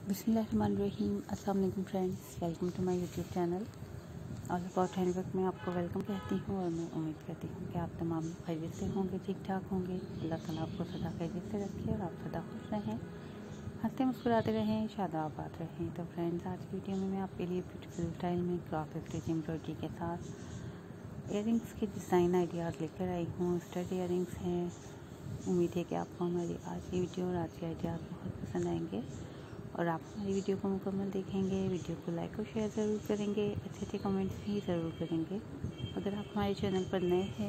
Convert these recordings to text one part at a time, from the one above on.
बिस्मिल्लाहिर्रहमानिर्रहीम। अस्सलाम वालेकुम friends, welcome to my YouTube channel. All about handwork में आपको वेलकम कहती हूँ और मैं उम्मीद करती हूँ कि आप तमाम खैरियत से होंगे, ठीक ठाक होंगे। अल्लाह ताला आपको सदा खैरियत से रखे और आप सदा खुश रहें, हंसते मुस्कुराते रहें, शादाबाद रहें। तो फ्रेंड्स, आज की वीडियो में मैं आपके लिए ब्यूटीफुल स्टाइल में क्रॉस स्टिच एम्ब्रॉयडरी के साथ इयररिंग्स के डिज़ाइन आइडियाज़ लेकर आई हूँ। स्टड इयररिंग्स हैं। उम्मीद है कि आपको हमारी आज की वीडियो और आज के आइडियाज़ बहुत पसंद आएंगे और आप हमारी वीडियो को मुकम्मल देखेंगे। वीडियो को लाइक और शेयर ज़रूर करेंगे, अच्छे अच्छे कमेंट्स भी ज़रूर करेंगे। अगर आप हमारे चैनल पर नए हैं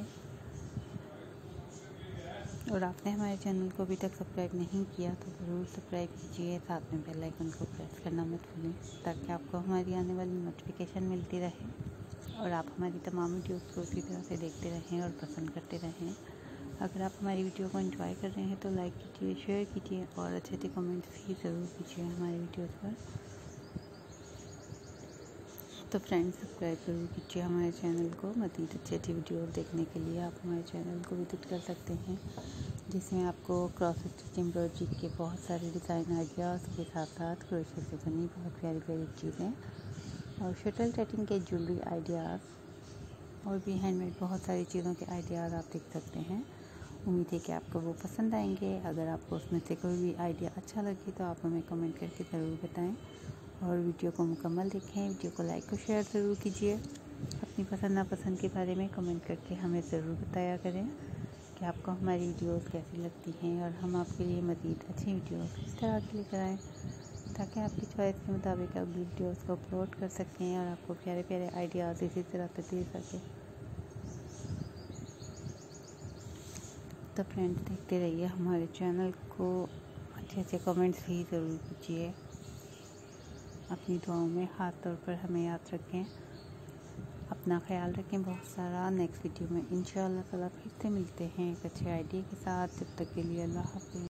और आपने हमारे चैनल को अभी तक सब्सक्राइब नहीं किया तो ज़रूर सब्सक्राइब कीजिए, साथ में बेल आइकन को प्रेस करना मत भूलें ताकि आपको हमारी आने वाली नोटिफिकेशन मिलती रहे और आप हमारी तमाम वीडियोज़ को इसी तरह से देखते रहें और पसंद करते रहें। अगर आप हमारी वीडियो को एंजॉय कर रहे हैं तो लाइक कीजिए, शेयर कीजिए और अच्छे अच्छे कमेंट्स भी ज़रूर कीजिए हमारी वीडियोज़ पर। तो फ्रेंड्स, सब्सक्राइब ज़रूर कीजिए हमारे चैनल को। मज़ीद अच्छी अच्छी वीडियो देखने के लिए आप हमारे चैनल को विजिट कर सकते हैं, जिसमें आपको क्रॉस स्टिच एम्ब्रॉयडरी के बहुत सारे डिज़ाइन आइडियाज़ के साथ साथ क्रोशे से बनी बहुत प्यारी प्यारी चीज़ें और शटल सेटिंग के ज्वेलरी आइडियाज़ और भी हैंडमेड बहुत सारी चीज़ों के आइडियाज़ आप देख सकते हैं। उम्मीद है कि आपको वो पसंद आएंगे। अगर आपको उसमें से कोई भी आइडिया अच्छा लगे तो आप हमें कमेंट करके ज़रूर बताएं और वीडियो को मुकम्मल देखें। वीडियो को लाइक और शेयर ज़रूर कीजिए। अपनी पसंद नापसंद के बारे में कमेंट करके हमें ज़रूर बताया करें कि आपको हमारी वीडियोस कैसी लगती हैं और हम आपके लिए मज़ीद अच्छी वीडियोस इस तरह की लेकर आएँ ताकि आपकी चॉइस के मुताबिक आप वीडियोस को अपलोड कर सकें और आपको प्यारे प्यारे आइडियाज़ इसी तरह से दे सकें। तो फ्रेंड्स, देखते रहिए हमारे चैनल को, अच्छे अच्छे कमेंट्स भी ज़रूर कीजिए। अपनी दुआओं में ख़ास तौर पर हमें याद रखें। अपना ख्याल रखें बहुत सारा। नेक्स्ट वीडियो में इंशाअल्लाह ताला फिर से मिलते हैं एक अच्छे आइडिया के साथ। जब तक के लिए अल्लाह हाफ़िज़।